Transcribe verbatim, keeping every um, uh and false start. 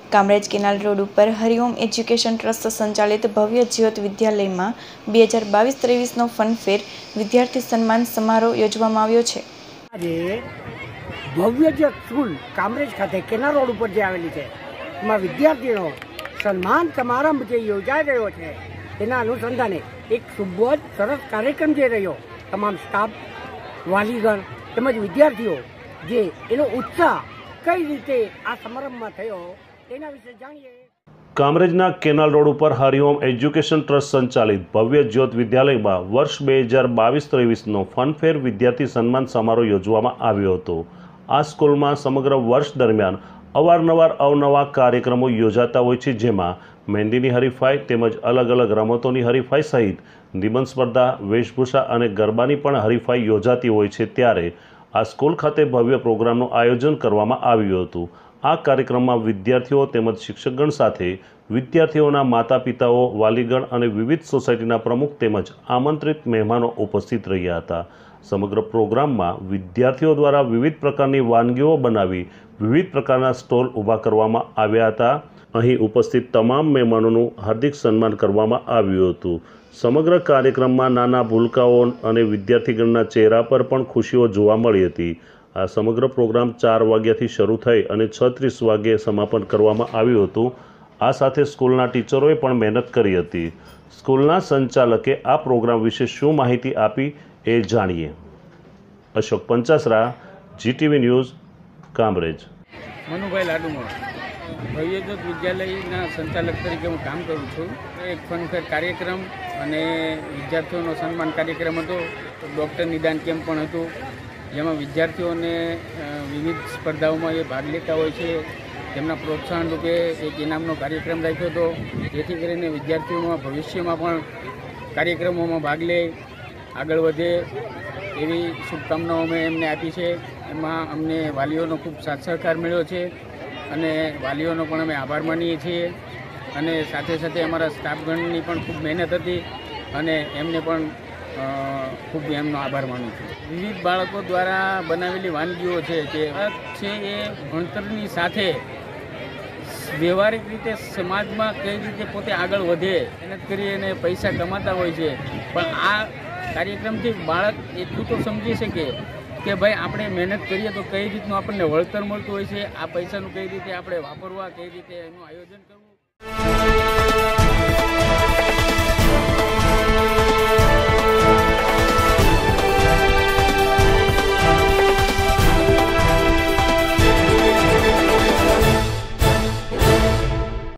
Kamrej canal road ઉપર Hariom education trust સંચાલિત ભવ્ય જ્યોત વિદ્યાલયમાં બે હજાર બાવીસ ત્રેવીસનો ફનફેર વિદ્યાર્થી સન્માન સમારોહ યોજવામાં આવ્યો છે। આજે ભવ્ય જ્યોત સ્કૂલ કામરેજ ખાતે કેનાલ રોડ ઉપર જે આવેલી છે એમાં વિદ્યાર્થીઓનો સન્માન સમારંભ જે યોજાઈ રહ્યો છે તેના અનુસંધાને એક ખૂબ જ સરસ કાર્યક્રમ જે રહ્યો, તમામ સ્ટાફ, વાલીગણ તેમજ વિદ્યાર્થીઓ જે એનો ઉત્સાહ કઈ રીતે આ સમારંભમાં થયો તેના વિશે જાણીએ। કામરેજના કેનાલ રોડ ઉપર હરિઓમ એજ્યુકેશન ટ્રસ્ટ સંચાલિત ભવ્ય જ્યોત વિદ્યાલયમાં વર્ષ બે હજાર બાવીસ ત્રેવીસનો ફનફેર વિદ્યાર્થી સન્માન સમારોહ યોજવામાં આવ્યો હતો। આ સ્કૂલમાં સમગ્ર વર્ષ દરમિયાન અવારનવાર અવનવા કાર્યક્રમો યોજાતા હોય છે, જેમાં મહેંદીની હરીફાઈ તેમજ અલગ અલગ રમતોની હરીફાઈ સહિત નિબંધ સ્પર્ધા, વેશભૂષા અને ગરબાની પણ હરીફાઈ યોજાતી હોય છે। ત્યારે આ સ્કૂલ ખાતે ભવ્ય પ્રોગ્રામનું આયોજન કરવામાં આવ્યું હતું। આ કાર્યક્રમમાં વિદ્યાર્થીઓ તેમજ શિક્ષકગણ સાથે વિદ્યાર્થીઓના માતા પિતાઓ, વાલીગણ અને વિવિધ સોસાયટીના પ્રમુખ તેમજ આમંત્રિત મહેમાનો ઉપસ્થિત રહ્યા હતા। સમગ્ર પ્રોગ્રામમાં વિદ્યાર્થીઓ દ્વારા વિવિધ પ્રકારની વાનગીઓ બનાવી વિવિધ પ્રકારના સ્ટોલ ઊભા કરવામાં આવ્યા હતા। અહીં ઉપસ્થિત તમામ મહેમાનોનું હાર્દિક સન્માન કરવામાં આવ્યું હતું। સમગ્ર કાર્યક્રમમાં નાના ભૂલકાઓ અને વિદ્યાર્થીગણના ચહેરા પર પણ ખુશીઓ જોવા મળી હતી। આ સમગ્ર પ્રોગ્રામ ચાર વાગ્યાથી શરૂ થઈ અને છ ત્રીસ વાગ્યે સમાપન કરવામાં આવ્યું હતું। આ સાથે સ્કૂલના ટીચરોએ પણ મહેનત કરી હતી। સ્કૂલના સંચાલકે આ પ્રોગ્રામ વિશે શું માહિતી આપી એ જાણીએ। Ashok Panchasara, GTV news, Kamrej. મનુભાઈ લાડુમા, ભવ્ય જ્યોત વિદ્યાલયના સંચાલક તરીકે હું કામ કરું છું। એક ફનફેર કાર્યક્રમ અને વિદ્યાર્થીઓનો સન્માન કાર્યક્રમ હતો। ડૉક્ટર નિદાન કેમ્પ પણ હતું, જેમાં વિદ્યાર્થીઓને વિવિધ સ્પર્ધાઓમાં એ ભાગ લેતા હોય છે। તેમના પ્રોત્સાહન રૂપે એક ઇનામનો કાર્યક્રમ રાખ્યો હતો, જેથી કરીને વિદ્યાર્થીઓમાં ભવિષ્યમાં પણ કાર્યક્રમોમાં ભાગ લે, આગળ વધે એવી શુભકામનાઓ અમે એમને આપી છે। એમાં અમને વાલીઓનો ખૂબ સાથ સહકાર મળ્યો છે અને વાલીઓનો પણ અમે આભાર માનીએ છીએ। અને સાથે સાથે અમારા સ્ટાફગણની પણ ખૂબ મહેનત હતી અને એમને પણ ખૂબ એમનો આભાર માનું છું। વિવિધ બાળકો દ્વારા બનાવેલી વાનગીઓ છે જે છે એ ભણતરની સાથે વ્યવહારિક રીતે સમાજમાં કઈ રીતે પોતે આગળ વધે, મહેનત કરી અને પૈસા કમાતા હોય છે, પણ આ કાર્યક્રમથી બાળક એટલું તો સમજી શકે કે ભાઈ આપણે મહેનત કરીએ તો કઈ રીતનું આપણને વળતર મળતું હોય છે, આ પૈસાનું કઈ રીતે આપણે વાપરવા, કઈ રીતે એનું આયોજન કરવું।